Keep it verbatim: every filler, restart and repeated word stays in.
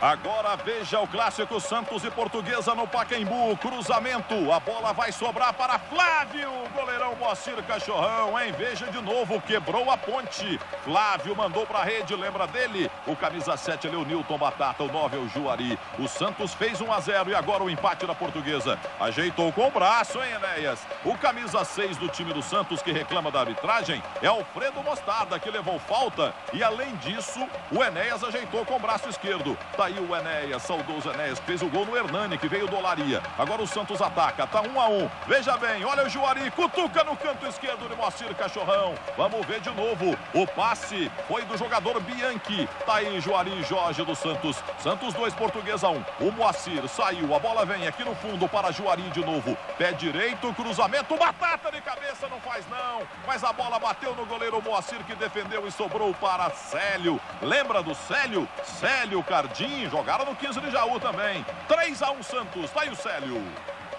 Agora veja o clássico Santos e Portuguesa no Pacaembu. Cruzamento, a bola vai sobrar para Flávio. Goleirão Moacir Cachorrão, hein? Veja de novo, quebrou a ponte. Flávio mandou para a rede, lembra dele? O camisa sete ali, o Nilton Batata, o nove é o Juari. O Santos fez um a zero e agora o empate da Portuguesa. Ajeitou com o braço, hein, Enéas? O camisa seis do time do Santos, que reclama da arbitragem, é Alfredo Mostarda, que levou falta. E além disso, o Enéas ajeitou com o braço esquerdo. Tá aí o Enéas, saudoso Enéas, que fez o gol no Hernani, que veio do Olaria. Agora o Santos ataca, tá um a um. Veja bem, olha o Juari, cutuca no canto esquerdo de Moacir Cachorrão. Vamos ver de novo. O passe foi do jogador Bianchi. Tá aí Juari Jorge do Santos. Santos dois, Portuguesa um. O Moacir saiu, a bola vem aqui no fundo para Juari de novo. Pé direito, cruzamento, batata de cabeça, não faz não. Mas a bola bateu no goleiro Moacir, que defendeu e sobrou para Célio. Lembra do Célio? Célio Cardim, jogaram no quinze de Jaú também. três a um Santos, tá aí o Célio.